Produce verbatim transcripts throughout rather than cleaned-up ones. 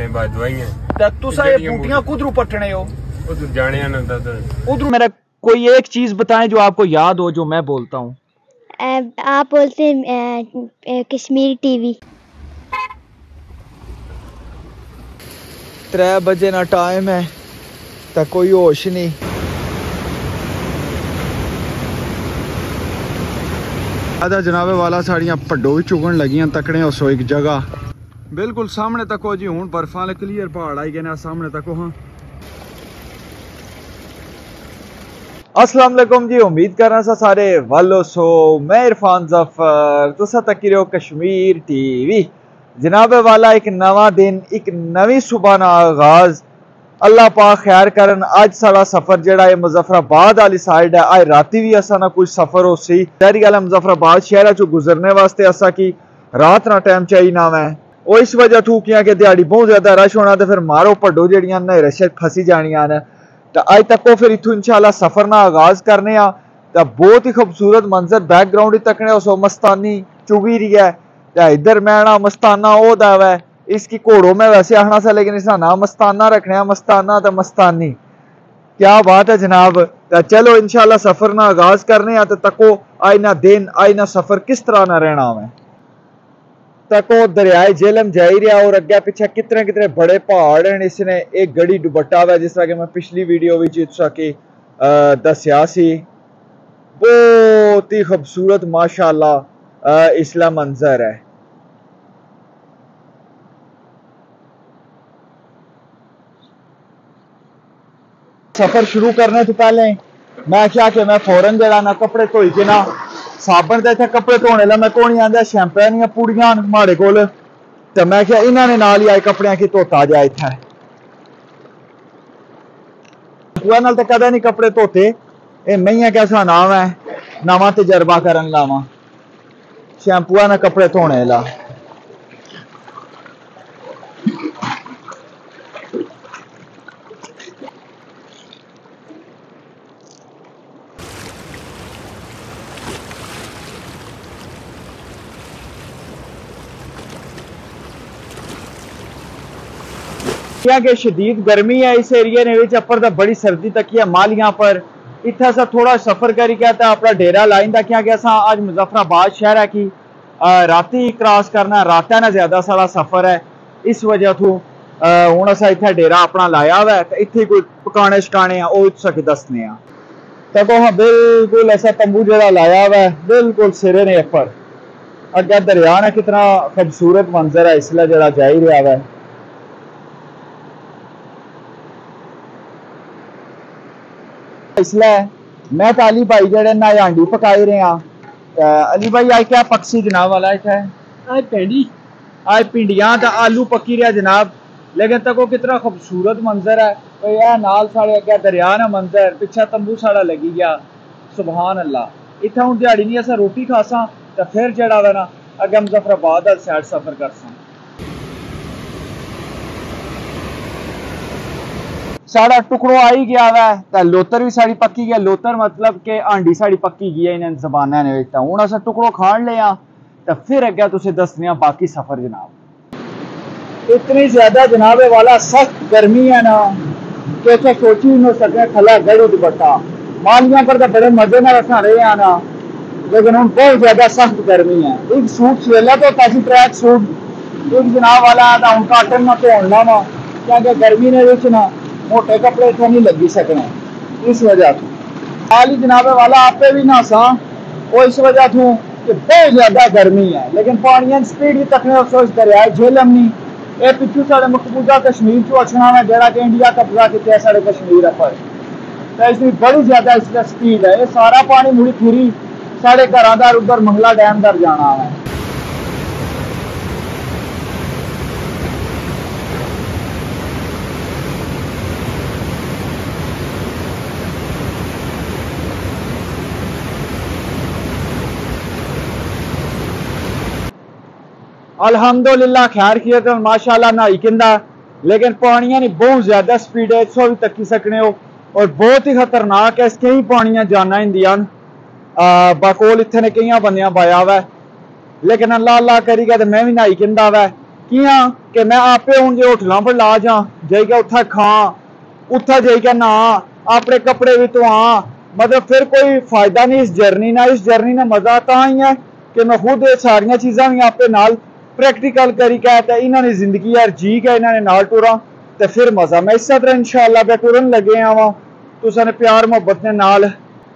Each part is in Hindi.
हैं बाद दवाइयां ते तुसा ये बूटियां कुदरू पटने हो? उधर जाने आना उधर। मेरा कोई एक चीज बताएं जो आपको याद हो, जो मैं बोलता हूँ। आप बोलते हैं कश्मीर टीवी। त्रै बजे ना टाइम है तो कोई होश नहीं। आधा जनाबे वाला साड़ियां पड्डो भी चुगन लगियां तकड़े उसो एक जगह बिल्कुल सामने तक हो जी। हूँ बर्फा वाले क्लीयर पहाड़ आई गए सामने तक। हाँ अस्सलाम वालेकुम जी, उम्मीद कर रहा सारे वालो सो। मैं इरफान जफर, तुसा तक रहो कश्मीर टीवी। जनाबे वाला एक नवा दिन, एक नवी सुबह ना आगाज। अल्लाह पाक खैर करन। अज साड़ा सफर जेड़ा है मुजफ्फराबाद वाली साइड है। अज राती भी असा ना कुछ सफर हो सी शहरी गल मुजफ्फराबाद शहर चो गुजरने वास्ते असा की रात ना टाइम चाहिए ना मैं वो इस वजह तू किया कि दिहाड़ी बहुत ज्यादा रश होना तो फिर मारो पड्डो जड़ियां ने रश फसी जानियां ने। तो अज तक फिर इथों इंशाल्लाह सफर ना आगाज करने आ। तो बहुत ही खूबसूरत मंजर बैकग्राउंड तकने उस मस्तानी चुगी रही है। इधर मैना मस्ताना ओ दावा है। इसकी घोड़ों में वैसे आना सा लेकिन इसका नाम मस्ताना रखने। मस्ताना तो मस्तानी, क्या बात है जनाब। तो चलो इंशाल्लाह सफर ना आगाज करने आ। तो तको आई ना दिन आई ना सफर किस तरह ना रहना मैं तको दरियाए जेलम जाई रहा और अगे पिछे कितने कितने बड़े पहाड़ हैं। इसने एक गड़ी दुबट्टा हुआ जिस तरह कि मैं पिछली वीडियो में दसिया सी। बहुत ही खूबसूरत माशाअल्लाह इसला मंजर है। सफर शुरू करने से पहले मैं क्या कि मैं फौरन जरा ना कपड़े धोई के ना साबन तो इतने कपड़े धोने ला मैं कौन आंदा शैंपू दियां पूड़ियां माड़े कोल। तो मैं क्या इन्होंने नाल ही आए कपड़े की धोता जाए। इतना नाल तो कदा नहीं कपड़े धोते। ये मैं कैसा नाम है नवा तजर्बा करन लावा शैंपूआ ने कपड़े धोने ला। क्या कि शदीद गर्मी है इस एरिया ने अपर तो बड़ी सर्दी तक है मालियां पर। इतना सा थोड़ा सफर करी क्या था अपना डेरा लाइंदा क्या कि असा अज मुजफ्फराबाद शहर है कि राती क्रॉस करना रात ना ज्यादा सारा सफर है। इस वजह तो हूँ असा इतना डेरा अपना लाया हुआ है। तो इतने कोई पकाने शकाने उसके दसने तो हाँ बिल्कुल ऐसा तंबू जरा लाया हुआ है बिल्कुल सिरे ने अपर। अगर दरिया ने कितना खूबसूरत मंजर है इसलिए जरा जा ही रहा है। इसलिए मैं तो अली भाई जड़े ना हांडी पकाई रहे हैं। अली भाई आज क्या पक्षी जनाब वाला है? आज भिंडी आज भिंडियां तो आलू पकी रहा जनाब। लेकिन तको कितना खूबसूरत मंजर है। तो यह नाल साढ़े अगे दरिया ना मंजर पिछा तंबू साड़ा लगी गया। सुभान अल्लाह। इतना हूँ दिहाड़ी नहीं असा रोटी खासा तो फिर जड़ा वा ना अगे मुजफ्फराबाद सैड सफर करसा। साड़ा टुकड़ो आई गया वै लोतर भी साड़ी पक्की गया। लोतर मतलब के आंडी साड़ी पक्की गई है इन जबाना ने। हूँ अस टुकड़ो खान लिया तो फिर अगे तुझे दसने बाकी सफर जनाब। इतनी ज्यादा जनाबे वाला सख्त गर्मी है ना कि इतने सोची नहीं सके थला गड़ू दुपट्टा मालियां पर तो बड़े मजे में रखा रहे हैं ना। लेकिन हम बहुत ज्यादा सख्त गर्मी है। एक सूट सवेला तो ताकि ट्रैक सूट एक जनाब वाला हूँ काटन ना धोना वा क्योंकि गर्मी ने ना मोटे कपड़े इतने नहीं लगी सकने। इस वजह तो हाल ही जनाबे वाला आपे भी ना सा वो इस वजह तो कि बहुत ज्यादा गर्मी है। लेकिन पानी स्पीड भी तकने उस दरिया झेलम नहीं। ये पिछू साढ़े मकबूजा कश्मीर चो अछना है जरा कि इंडिया कब्जा किया साढ़े कश्मीर पर। तो इसकी बड़ी ज्यादा इसका स्पीड है। ये सारा पानी मुड़ी फिरी साढ़े घर उधर मंगला डैम दर जाना है। अल्हम्दुलिल्लाह खैर किया तो माशाल्लाह ना इकंदा। लेकिन पानियां नहीं बहुत ज्यादा स्पीड है सो भी तकी सकने हो और बहुत ही खतरनाक है। कई पानियां जाना इंदियां बकोल इतने कई बंदियां पाया हुआ। लेकिन अल्लाह अल्लाह करी गया तो मैं भी नहाई कहता वै कियां कि मैं आपे हूँ जो होटलों पर ला जा जाइए उत्थे खां उत्थे जाइए ना अपने कपड़े भी धोआं, मतलब फिर कोई फायदा नहीं इस जर्नी ना। इस जर्नी ने मजा तां ही है कि मैं खुद सारियां चीज़ां भी आपे नाल प्रैक्टिकल करी के ते इन्होंने जिंदगी यार जी के इन्होंने नाल टुरा तो फिर मजा। मैं इस तरह इंशाअल्लाह पे टुरन लगे आवा तुसां ने प्यार मोहब्बत ने नाल।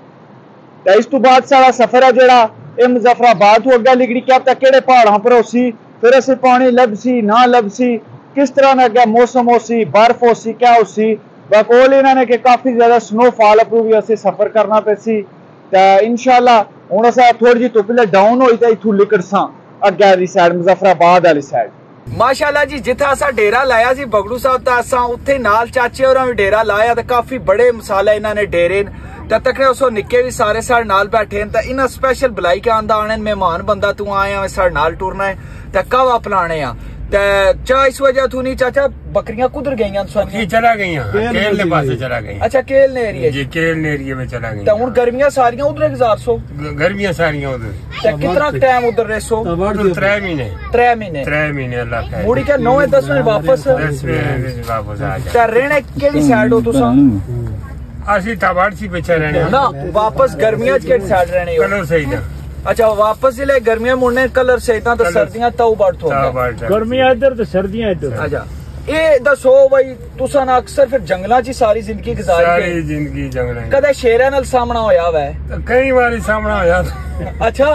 तो इस तो बाद सारा सफर है जड़ा ये मुजफ्फराबाद तो अग्गे लिगड़ी क्या पता केड़े पहाड़ों पर होसी, फिर असी पानी लभसी ना लभसी, किस तरह ना अग्गे मौसम होसी, बर्फ होसी, क्या होसी। बकोल इन्होंने कि काफ़ी ज़्यादा स्नोफॉल अपरू भी असी सफ़र करना पैसी। तो इंशाअल्लाह हुण असां थोड़ी जी धुप्प डाउन होई तो इत्थों निकलसां अग्गे आह्ली साइड मुजफ्फराबाद वाली साइड। माशाअल्लाह जी जिथे असा डेरा लाया सी बगड़ू साहब दा असा उत्थे नाल चाचे होरां भी डेरा लाया ते काफी बड़े मसाले इन्होंने डेरे ते तकड़े उस निक्के भी सारे साढ़े नाल बैठे ते इन्हें स्पेशल बुलाई के आंदा आने मेहमान बंदा तू आया साढ़े नाल टुरना है ते कहवा पिलाने आ ते चा इस वजह तू नहीं चाचा बकरियां कुधर गईयां जी चला गई केल ने पासे चला गई। अच्छा केल ने एरिया जी केल ने एरिया में चला गई। तो हुन गर्मियां सारियां उधर गुजार सो गर्मियां सारियां उधर ते कितना टाइम उधर रह सो त्रै महीने त्रै महीने त्रै महीने अल्लाह खैर मुड़ी के नौ दस में वापस वापस आ ते रहने केड़ी साइड हो तुसा असि तबाड़सी पिछे रहने ना वापस गर्मियां च केड़ी साइड रहने हो कलर सही ना। अच्छा वापस जिले गर्मियां मुड़ने कलर सही था तो सर्दियां तऊ बढ़ हो गर्मियां इधर तो सर्दियां इधर। अच्छा ये दसो भाई तुसा ना अक्सर फिर जंगलों च सारी जिंदगी गुजारी सारी जिंदगी जंगलों कदे शेरां नाल सामना होया वा कई बार सामना होया। अच्छा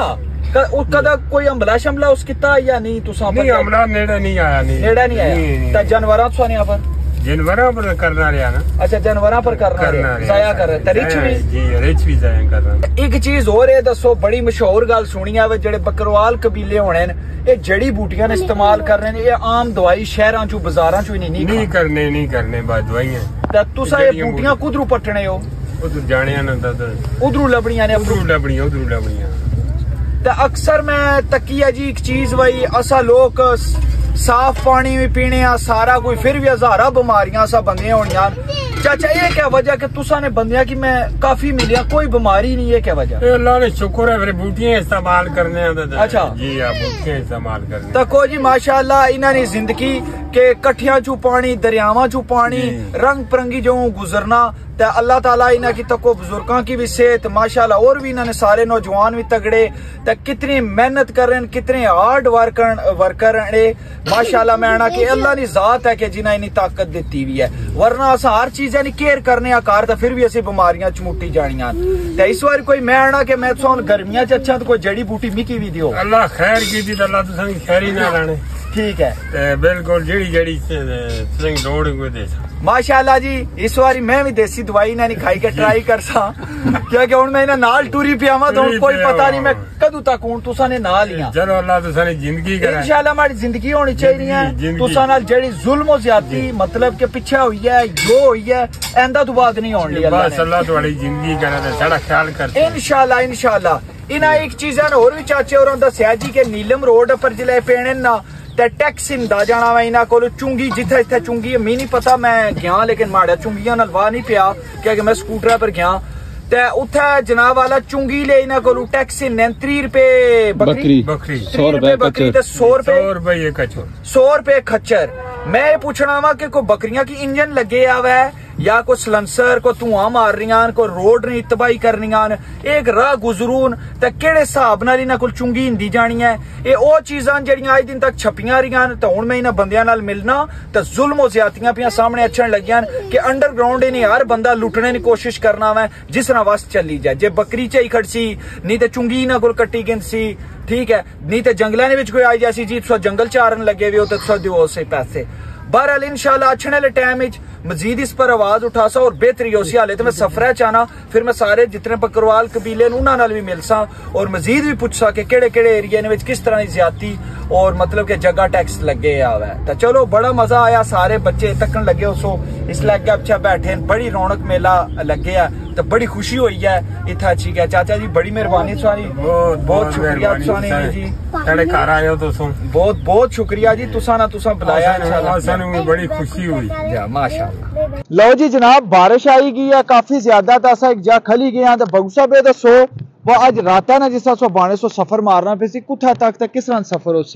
कदा कोई हमला शमला उस किता या नहीं तुसा नहीं हमला नेड़े नहीं आया नहीं नेड़े नहीं आया तो जानवरां तो नहीं पर जानवरां पर करना रहा ना। अच्छा जानवरां पर करना रहा जाया कर रिच भी जी रिच भी जाया कर रहा। एक चीज और है दसो बड़ी मशहूर गल सुनी है जेड़े बकरवाल कबीले होने ये जड़ी बूटियां इस्तेमाल कर रहे हैं ये आम दवाई शहरों चो बाजारों चो नहीं नहीं नहीं करने नहीं करने बस दवाइयां तुसा ये बूटियां कुदरू पट्टने हो उधर जाने ना उधरू लबड़ियां ने उधरू लबड़ियां उधरू लबड़ियां। तो अक्सर मैं तकिया जी एक चीज भाई असा लोग साफ पानी भी पीने सारा कोई फिर भी हजारा बीमारियां सा बंदियां होनियां। चाचा ये क्या वजह कि तुसा ने बंदियां की मैं काफी मिलिया कोई बीमारी नहीं है क्या वजह? अल्लाह ने शुक्र है फिर बूटियां इस्तेमाल करने आंदे। अच्छा जी आप बूटियां इस्तेमाल करने तको जी माशाअल्लाह इन्होंने जिंदगी के कठिया चू पानी दरियावां चू पानी रंग परंगी जो गुजरना ते अल्लाह ताला इन्हें की तको बुजुर्गों की भी सेहत माशाअल्लाह और भी इन्होंने सारे नौजवान भी तगड़े ते कितनी मेहनत कर रहे हैं कितने हार्ड वर्कर वर्कर माशाअल्लाह। मैं आना कि अल्लाह की जात है कि जिन्हें इन्नी ताकत दी हुई है वरना अस हर चीज़ की केयर करने कार तो फिर भी असं बीमारियां चमुटी जानियां। ते इस बार कोई मैं आना कि मैं गर्मियां च अच्छा तो कोई जड़ी बूटी मिकी भी दियो अल्लाह खैर की अल्लाह तुसां खैर ही ना लाने ठीक है बिल्कुल जेड़ी जेड़ी तुसां लोड़ कोई दे माशाअल्लाह जी। इस बारी मैं भी देसी दवाई ना नहीं खाई के ट्राई कर सा क्योंकि हुन मैं इन्हें नाल टूरी पियावा तो कोई पता नहीं मैं कदू तक हूं तुसा ने ना लिया। चलो अल्लाह तुसा ने जिंदगी कराए इंशाअल्लाह हमारी जिंदगी होनी चाहिए तुसा नाल जेड़ी जुल्म और ज्यादती मतलब के पीछे हुई है जो हुई है एंदा तो बात नहीं होनी अल्लाह बस अल्लाह तुम्हारी जिंदगी करे ते सारा ख्याल कर इंशाअल्लाह इंशाअल्लाह। इन्हां एक चीज़ और भी चाचे और दस्या जी के नीलम रोड पर जिले पेने ना टैक्स इंदा जाना वा इन्हों को चुंगी जिथे जिथे चुंगी है मी नहीं पता मैं गया लेकिन माड़ा चुंगियां नाल वाह नहीं पिया क्योंकि मैं स्कूटर पर गया ते उथे जनाब वाला चुंगी ले इन्हों को टैक्स इन त्री रुपए बकरी बकरी सौ रुपए बकरी ते सौ रुपए सौ रुपए खच्चर सौ रुपए खच्चर। मैं ये पूछना वा कि कोई बकरियां की इंजन लगे आवा है या कोई सलंसर को धुआं मार रही कोई रोड नहीं तबाही करनी एक राह गुजरून ते केड़े हिसाब नाल इन्हां कोल चुंगी हिंदी जानी है ये ओ चीज़ां जेड़ियां अज दिन तक छपियां रहियां ते हुण मैं इन्हां बंदियां नाल मिलना ते जुल्म और ज्यादतियां पियां सामने अच्छण लगियां कि अंडरग्राउंड इन्हें हर बंदा लुटने की कोशिश करना वै जिस तरह वस चली जाए जे बकरी च ही खड़सी नहीं तो चुंगी इन्हां कोल कट्टी गिनसी ठीक है नहीं तो जंगलों में कोई आई जासी जी तुस जंगल चारन लगे हुए हो तो तुस दिओ से पैसे। बहरहाल इंशाअल्लाह अच्छे वाले टाइम मजीद इस पर आवाज उठा सा और बेहतरी उसी हाले तो मैं सफर चाहना फिर मैं सारे जितने बकरवाल कबीले उन्होंने भी मिल सा और मजीद भी पूछ सा कि केड़े केड़े एरिया ने किस तरह की ज्यादती और मतलब के जगह टैक्स लगे आवा है। तो चलो बड़ा मजा आया सारे बच्चे तकन लगे सो इसलिए अगे अच्छा बैठे बड़ी रौनक मेला लगे है तो बड़ी खुशी हुई है इतना अच्छी है। चाचा जी बड़ी मेहरबानी तुसानी बहुत बहुत शुक्रिया तुसानी जी तेरे घर आए हो तुसों बहुत बहुत शुक्रिया जी तुसा ना तुसा बुलाया इंशाअल्लाह सानू भी बड़ी खुशी हुई माशाअल्लाह। लो जी जनाब बारिश आई गई है काफी ज्यादा तो असा एक जा खली गया तो बगूसा पे दसो वो अज रात ना जिस सो बाने सो सफर मारना पे सी कुत्था तक तक किस तरह सफर हो सी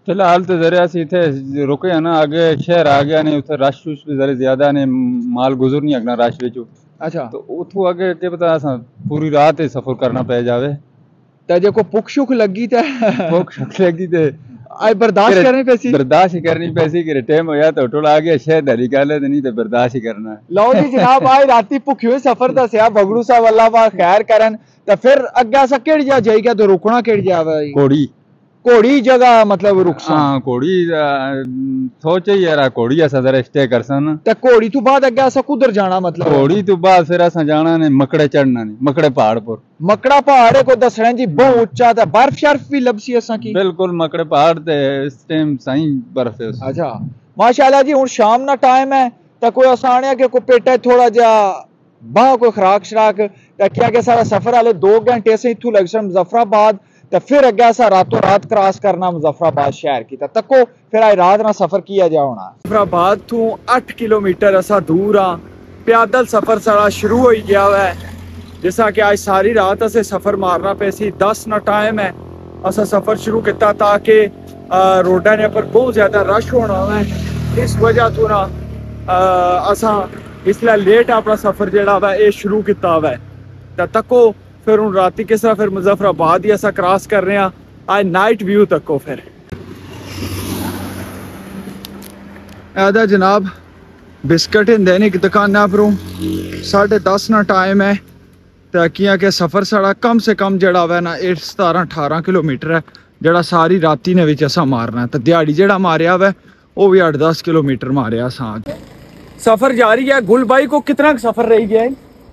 फिलहाल तो जरा अस इतने रुके हैं ना, आगे शहर आ गया ने, उसे रश रुश भी जरा ज्यादा ने, माल गुजर नहीं अगना रश विचो। अच्छा तो उथों आगे के पता असा पूरी रात ही सफर करना पै जावे। ते जे को भुख शुख लगी ते भुख शुख लगी ते आई बर्दाश्त करनी पैसी बर्दाश्त ही करनी पैसी कि टाइम होया तो टोला आ गया शहर दी गल है, नहीं तो बर्दाश्त ही करना है। लो जी जनाब आई राती भुखियो सफर दसिया बगड़ू साहब अल्लाह पाक खैर करन। ते फिर अग्गे असा केड़ी जा जाईगा तो रुकना केड़ी जावे? घोड़ी घोड़ी जगह मतलब रुकसा? हां घोड़ी सोचे यार घोड़ी असा जरा स्टे करसन। ते घोड़ी तो बाद अग्गे असा कुधर जाना मतलब? घोड़ी तो बाद फिर असा जाना ने मकड़े चढ़ना ने, मकड़े पहाड़ पर। मकड़ा पहाड़ को दसना जी बहुत ऊंचा ते बर्फ शर्फ भी लबसी असा की? बिल्कुल मकड़े पहाड़ ते इस टाइम सही बर्फ है। अच्छा माशाल्लाह जी हुन शाम ना टाइम है ते कोई आसानिया के को पेटा थोड़ा जा बाह कोई खराक शराक ते क्या के सारा सफर वाले दो घंटे से इथू लग सन मुजफ्फराबाद ते फिर अगे असा रातों रात क्रॉस करना मुजफ्फराबाद शहर की। तको फिर आई रात ना सफर किया जा होना। मुजफ्फराबाद तू आठ किलोमीटर असा दूर आ, पैदल सफर सारा शुरू हो गया है। जैसा कि आज सारी रात असे सफर मारना पे सी, दस ना टाइम है असा सफर शुरू किया ताकि रोडा ने पर बहुत ज्यादा रश होना है। इस वजह तो ना असा इसलिए लेट अपना सफर जेड़ा वा ये शुरू किया हुआ है। तको फिर हूँ राती किस तरह फिर मुजफ्फराबाद ही असा क्रॉस कर रहे हैं आज नाइट व्यू तको। फिर ऐदा जनाब बिस्किट हिंदे ने दुकाना परों साढ़े दस ना टाइम है तो किया के सफ़र साड़ा कम से कम जड़ा वा ना एट सतारह अठारह किलोमीटर है जड़ा सारी राती ने विच असा मारना है। तो दिहाड़ी जड़ा मारिया वा वो भी अठ दस किलोमीटर मारिया असा। सफ़र जारी है। गुल भाई को कितना सफ़र रह गया है?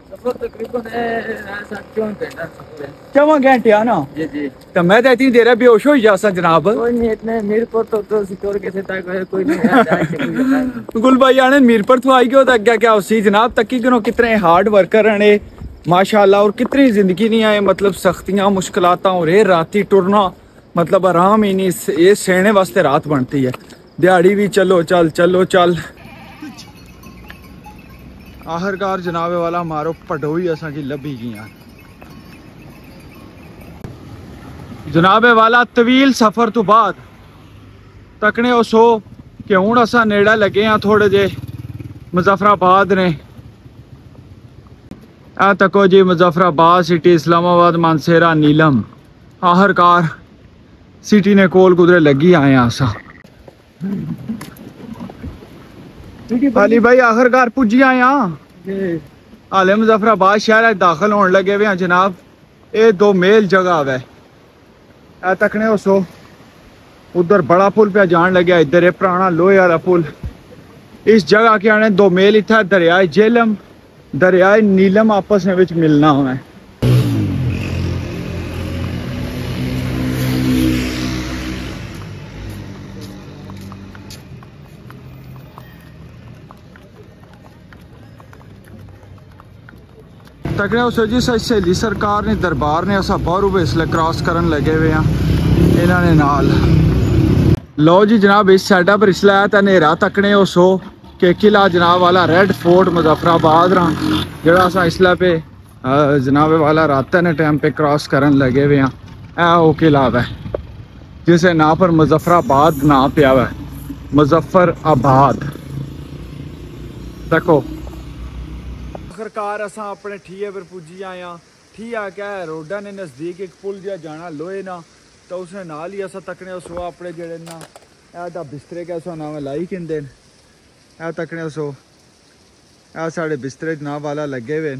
चौवा घंटे ना जी जी। तो मैं तो इतनी देर बेहोश हो जा जनाब। मीरपुर तो कोई नहीं गुल भाई आने मीरपुर तो आई गयो तो अगे क्या उसी जनाब तकी गिनो कितने हार्ड वर्कर हैं माशाल्लाह और कितनी जिंदगी नहीं आए मतलब सख्तियां मुश्किलात और ये राती टुरना मतलब आराम ही नहीं ये सहने वास्ते रात बनती है। दिहाड़ी भी चलो चल चलो चल। आखिरकार जनाबे वाला मारो पटोई असा की लभी गई जनाबे वाला तवील सफर तो बाद तकने उस हो कि हूँ असा नेड़ा लगे हाँ थोड़े जे मुजफ्फराबाद ने। आ तको जी मुजफ्फराबाद सिटी इस्लामाबाद मानसेरा नीलम आखिरकार सिटी ने कोल कुदरे लगी आए असा। अली भाई आखिरकार पुजी आए हाँ हाले मुजफ्फराबाद शहर दाखिल होने लगे हुए हैं जनाब। ये दो मेल जगह है तकने उसो उधर बड़ा पुल पे जान लगे इधर पुराना लोहे वाला पुल। इस जगह के आने दो मेल इतना दरियाए झेलम दरियाए नीलम आपस में विच मिलना है। तकड़े उस जी सहेली सरकार ने दरबार ने असा बाहरों इसलिए क्रॉस करन लगे हुए हैं इन्होंने नाल। लो जी जनाब इस साइडा पर इसलिए आया था नेरा तकने उस हो कि किला जनाब वाला रेड फोर्ट मुजफ्फराबाद रहा जरा असा इसलिए पे जनाब वाला रात ने टाइम पे क्रॉस करन लगे हुए हैं। ए वो किला है जिसे ना पर मुजफ्फराबाद ना पिया हुआ मुजफ्फराबाद। देखो आखिरकार असा अपने ठीए पर पुजी आए हाँ। ठीया क्या है रोडा ने नज़दीक एक पुल जहा जाना लोहे ना तो उसने नाल ही असा तकने उसो अपने जेड़े ना ए बिस्तरे का उसका नाम लाई कहते हैं। तकने उसो ए साढ़े बिस्तरे जनाब वाला लगे हुए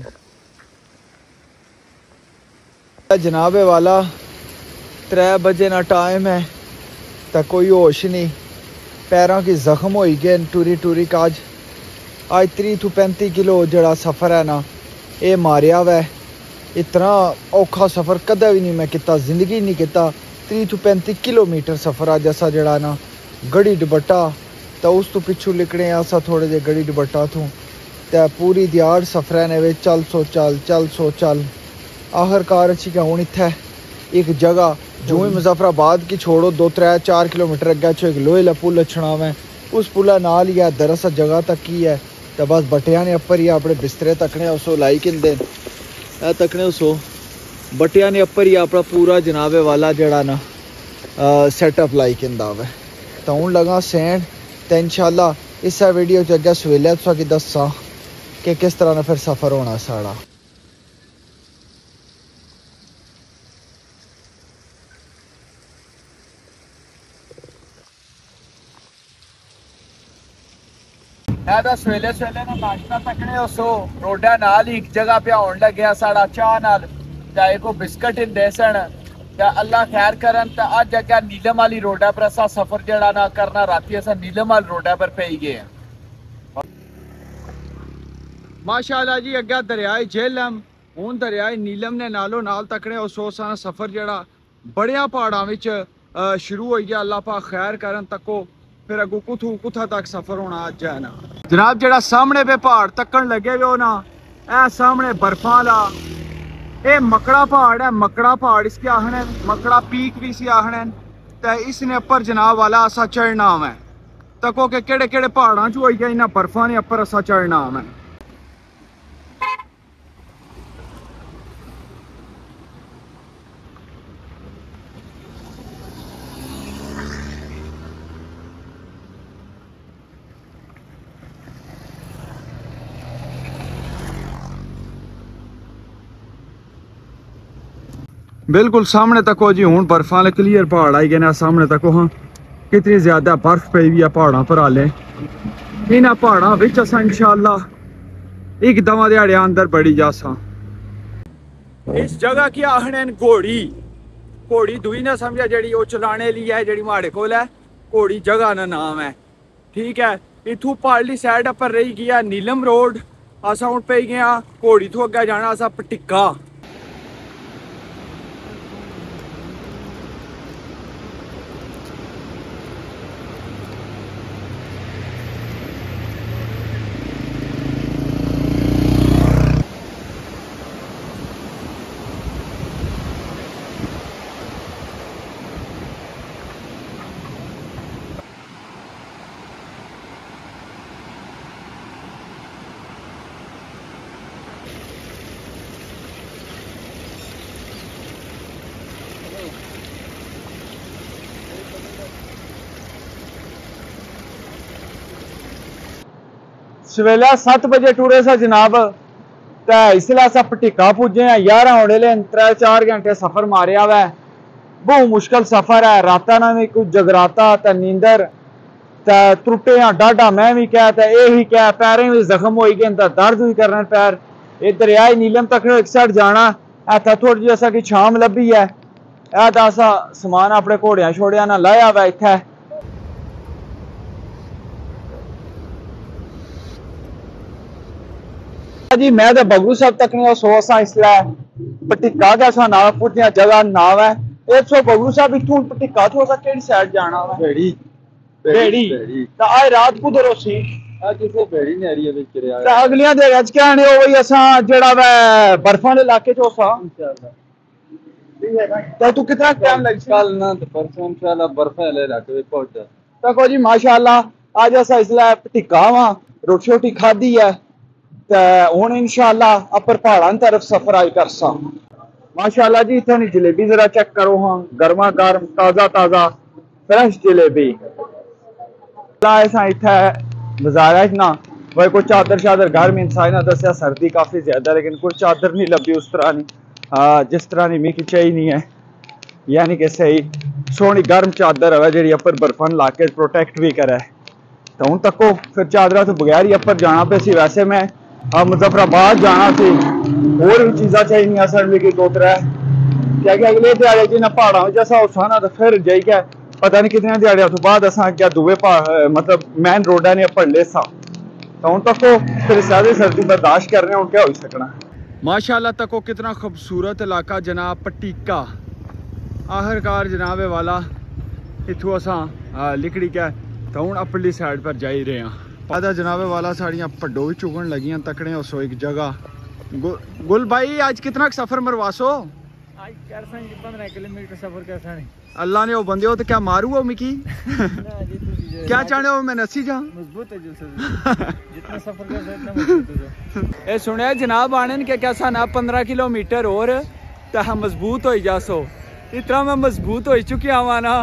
जनाबे वाला त्रै बजे ना टाइम है तो कोई होश नहीं पैरों की जख्म हो गए टूरी टूरी काज। आज त्री टू पैंती किलो जड़ा सफ़र है ना ये मारिया वै। इतना औखा सफ़र कदे भी नहीं मैं किता जिंदगी नहीं किता। त्री टू पैंती किलोमीटर सफ़र अज असा जड़ा ना गड़ी दुबट्टा तो उस तो पिछू लिकने असा थोड़े जे गड़ी दुबट्टा थू तो पूरी दिहाड़ सफ़र ने वे चल सो चल चल सो चल। आखिरकार अच्छी क्या हूँ इत्थे एक जगह जो ही मुजफ्फराबाद की छोड़ो दो त्रै चार किलोमीटर अगे चो एक लोहे का पुल अच्छना वै उस पुला नाल ही है दरअसल जगह तक ही है तो बस बटिया ने अपर ही अपने बिस्तरे तकने उसो लाई कहते तकने उसो बटिया ने अपर ही अपना पूरा जनाबे वाला जड़ा ना सैटअप लाई कहता वै। तो हूँ लगा सेंड तो इंशाल्लाह इस वीडियो च अगर सवेले तुसा की दसा कि किस तरह फिर सफ़र होना साड़ा। सवेले सवेले ना नाश्ता तकने उसो रोडा नाल ही एक जगह पे आउण लग्या साड़ा चाह नाल चाहे को बिस्किट दे सन ते अल्लाह खैर करन ते अज अग्गे नीलम वाली रोडा पर असा सफर जड़ा ना करना राती असा नीलम वाली रोडा पर पे गए हैं। माशाअल्लाह जी अग्गे दरियाए झेलम हूं दरियाए नीलम ने नालो नाल तकने उसो सा सफर जड़ा बड़िया पहाड़ां विच शुरू हो गया। अल्लाह पाक खैर करन तको फिर अगू कुथू कुथा तक सफर होना अज है ना जनाब। जड़ा सामने पे पहाड़ तकन लगे हो ना ए सामने बर्फा ला ए मकड़ा पहाड़ है। मकड़ा पहाड़ इसके आखने मकड़ा पीक भी इसी आखने तो इसने अपर जनाब वाला असा चढ़ना है तको के केड़े केड़े पहाड़ों च होई गया इन्हें बर्फा ने अपर असा चढ़ना है। बिल्कुल सामने तक हो जी हूँ बर्फा वाले क्लियर पहाड़ आई गए सामने तक हाँ कितनी ज्यादा बर्फ पई हुई है पहाड़ों पर हाले इन्होंने पहाड़ों विच असा इंशाअल्लाह एक दवा दिहाड़े अंदर बड़ी जासा। इस जगह की आखने घोड़ी घोड़ी दुई ना समझा जी वो चलाने ली है जी माड़े कोल है घोड़ी जगह ना नाम है ठीक है। इतू पारली साइड पर रही गया नीलम रोड असा हूँ पे गया घोड़ी तो अगे जाना असा पटिक्का। सवेला सत्त बजे टूरे सा जनाब तो इसलिए अस पटिका पुजे हैं यार होने ले त्रै चार घंटे सफर मारिया वै बहुत मुश्किल सफर है। राता ना भी कुछ जगराता तो नींदर तो त्रुटे हाँ डाडा मैं भी क्या तो यह भी क्या पैरें भी जख्म हो गए तो दर्द भी करने पैर ये दरियाए नीलम तक एक साइड जाना इतना थोड़ी जी असा की छाम लभी है ए तो असा समान अपने घोड़िया छोड़िया ना लाया वै इत्थे जी। मैं तो बगरू साहब तक नहीं सो सा इसलिए पटिका का सा नाम पुछया जगह नाम है एक सौ बगरू साहब इतों पटिका तो सा केड़ी साइड जाना है बेड़ी बेड़ी तो आज रात कुधर होसी आज किसे बेड़ी ने एरिया विच रिया तो अगलियां दे अज क्या ने वही असा जेड़ा वे बर्फां दे इलाके च होसा इंशाल्लाह। तो तू कितना टाइम लग कल ना तो परसों इंशाल्लाह बर्फां वाले इलाके विच पहुंचा तो को जी माशाअल्लाह आज असा इसलिए पटिका वा रोटी छोटी खाधी है हूँ इंशाअल्लाह अपर पहाड़ां तरफ सफर आई कर सा। माशाअल्लाह जी इतनी जलेबी जरा चेक करो हाँ गर्मा गर्म ताजा ताजा फ्रेश जलेबी इतना बाजार ना भाई कोई चादर शादर घर में इंसान दसिया सर्दी काफी ज्यादा लेकिन कोई चादर नहीं लभी उस तरह नहीं हाँ जिस तरह नहीं मिकी चाहिए नहीं है यानी कि सही सोहनी गर्म चादर है जी अपर बर्फन ला के प्रोटेक्ट भी करे तो हूँ तको फिर चादरा तो बगैर ही अपर जाना पे सी। वैसे मैं मुजफ्फराबाद जाना सी और भी चीज़ा चाहिए असल में कि दो त्रै क्या क्या अगले दिहाड़े जिन्हें पहाड़ों जैसा उसा ना तो फिर जाई गया पता नहीं कितने दिहाड़ियों तो बाद असा क्या दुए पहाड़ मतलब मैन रोडा ने अपन ले सा तो हूँ तको फिर ज्यादा सर्दी बर्दाश्त करने हूँ क्या हो सकना। माशाअल्लाह तको कितना खूबसूरत इलाका जनाब पटिका आखिरकार जनाब वाला इतों असा लिकड़ी क्या तो हूँ अपरली साइड पर जा ही रहे हैं। पता जनाबे वाला साड़ियाँ पड्डो भी चुगन लगियां तकड़े उसो एक जगह गु, गुल भाई आज कितना सफर मरवासो आज पंद्रह किलोमीटर सफर कर अल्लाह ने वो बंदे हो तो क्या मारू हो मिकी क्या चाहने हो मैं नसी जा मजबूत है जितना सफर कर इतना मजबूत है। सुने जनाब आने के क्या ना पंद्रह किलोमीटर और तो हम मजबूत हो जासो इतना मैं मजबूत हो चुकी हूँ ना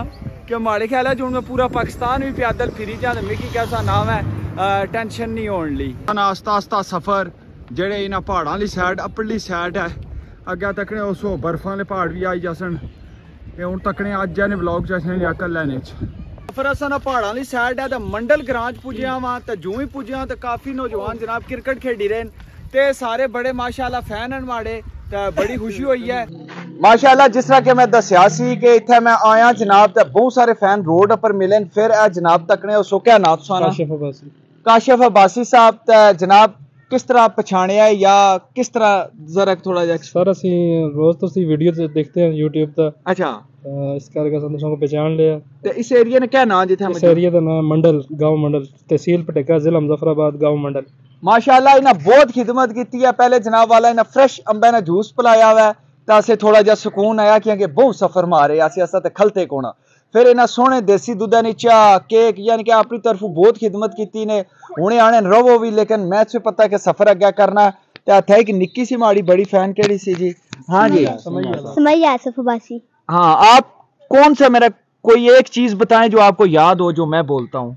कि माड़े ख्याल है जो मैं पूरा पाकिस्तान भी पैदल फिरी जा मिगी कैसा नाम है टेंशन नहीं होने ली। आस्ता आस्ता सफर जेड़े इन्हां पहाड़ां वाली साइड अपरली साइड है अगे तकने उस बर्फां वाले पहाड़ भी आई जासन ते हुण तकने अज ने ब्लॉग च असें लिया कर लैने च फिर असां पहाड़ां वाली साइड है तो मंडल ग्रां च पुज्जे वां ते जूं ही पुज्जे ते काफ़ी नौजवान जनाब क्रिकेट खेडी रहे ते सारे बड़े माशाअल्लाह फैन न माड़े ते बड़ी खुशी हुई है माशाअल्लाह। जिस तरह के मैं दस्या सी कि इत्थे मैं आया जनाब ते बहुत सारे फैन रोड पर मिले फिर ए जनाब तकने उस क्या नाम सुना काशिफ अब्बासी काशिफ अब्बासी साहब ते जनाब किस तरह पछाणिया है या किस तरह जरा थोड़ा जा सर असि रोज तो सी वीडियो देखते हैं यूट्यूब पर। अच्छा इस करके संदेशों को पहचान लिया। ते इस एरिया ने क्या नाम जिथे इस एरिया का नाम मंडल गांव मंडल तहसील पटेका जिला मुजफ्फराबाद गांव मंडल। माशाअल्लाह इन्हें बहुत खिदमत की है। पहले जनाब वाला इन्हें फ्रेश अंबे ने जूस पिलाया हुआ है तो असें थोड़ा जा सुकून आया क्योंकि बहुत सफर मारे असें असा तो खलते कोना फिर इन्हें सोने देसी दुधा नी चाह केक यानी कि अपनी तरफों बहुत खिदमत की ने हुणे आने रवो भी लेकिन मैं से पता कि सफर अगे करना ते इत्थे एक निक्की सी माड़ी बड़ी फैन केड़ी सी जी। हाँ जी सुमैया आसिफ अब्बासी। हाँ आप कौन सा मेरा कोई एक चीज बताएं जो आपको याद हो जो मैं बोलता हूँ।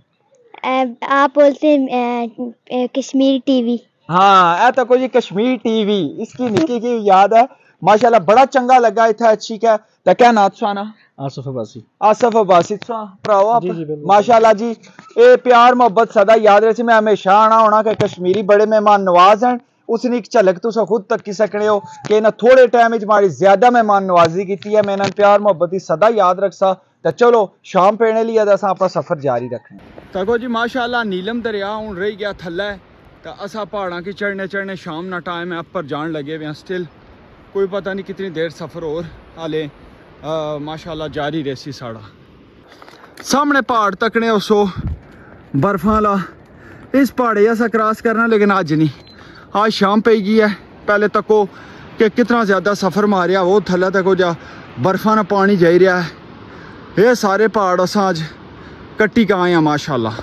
आप बोलते हैं कश्मीर टीवी। हाँ तो कोई कश्मीर टीवी इसकी निक्की की याद है माशाल्लाह बड़ा चंगा लगा इतना अच्छी क्या तो क्या नाथ सुना आसिफ अब्बासी आसिफ अब्बासी भराओ माशाल्लाह जी ये प्यार मोहब्बत सदा याद रहे। मैं हमेशा आना होना कि कश्मीरी बड़े मेहमान नवाज हैं उसने एक झलक तुस खुद तक की सकने हो कि इन्हें थोड़े टाइम माड़ी ज्यादा मेहमान नवाजी की है मैं इन्हें प्यार मोहब्बत सदा याद रख सा तो चलो शाम पेने लिए अस अपना सफर जारी रखना तको जी माशाल्लाह नीलम दरिया हूँ रही गया थल्ला तो असा पहाड़ा की चढ़ने चढ़ने शाम ना टाइम है अपर जान लगे हुए हैं स्टिल कोई पता नहीं कितनी देर सफ़र और हाले माशाल्लाह जारी रेसी साड़ा सामने पहाड़ तकने उसो बर्फा ला इस पहाड़े ऐसा क्रॉस करना लेकिन आज नहीं आज शाम पे गई है। पहले तको कि कितना ज़्यादा सफ़र मारिया वो थल्ला तको जा बर्फा ना पानी जाई रहा है ये सारे पहाड़ असा अज कट्टी का आए हैं माशाल्लाह।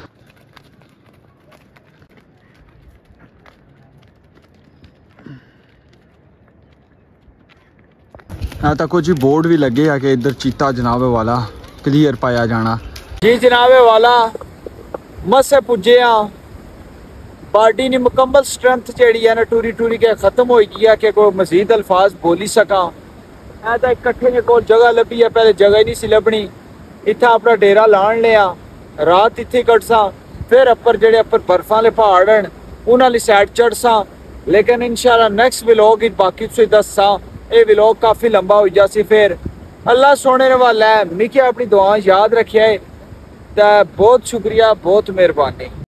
हाँ तको जी बोर्ड भी लगे है कि इधर चीता जनाबे वाला क्लियर पाया जाना जी जनाबे वाला मसे पुजे हाँ बॉडी ने मुकम्मल स्ट्रेंथ जी है ना टूरी टूरी के खत्म हो गई है कि कोई मजीद अल्फाज बोली सका ऐ तो इकट्ठे ने को जगह लभी है पहले जगह ही नहीं सी लभनी इतना अपना डेरा लान लिया रात इतने कटसा फिर अपर जेडे अपर बर्फा वाले पहाड़ हैं उन्होंने साइड चढ़सा लेकिन इंशाल्लाह नेक्स्ट व्लॉग बाकी तुझे दसा ये व्लॉग काफ़ी लंबा हो जासी फिर अल्लाह सोने वाला है मिकी अपनी दुआ याद रखिए तो बहुत शुक्रिया बहुत मेहरबानी।